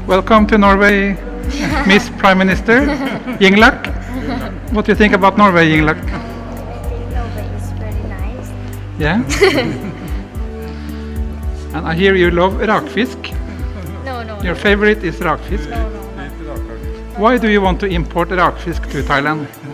Welcome to Norway, Miss Prime Minister Yingluck. What do you think about Norway, Yingluck? I think Norway is very nice. Yeah? And I hear you love rakfisk. No. Your favorite is rakfisk. No. Why do you want to import rakfisk to Thailand?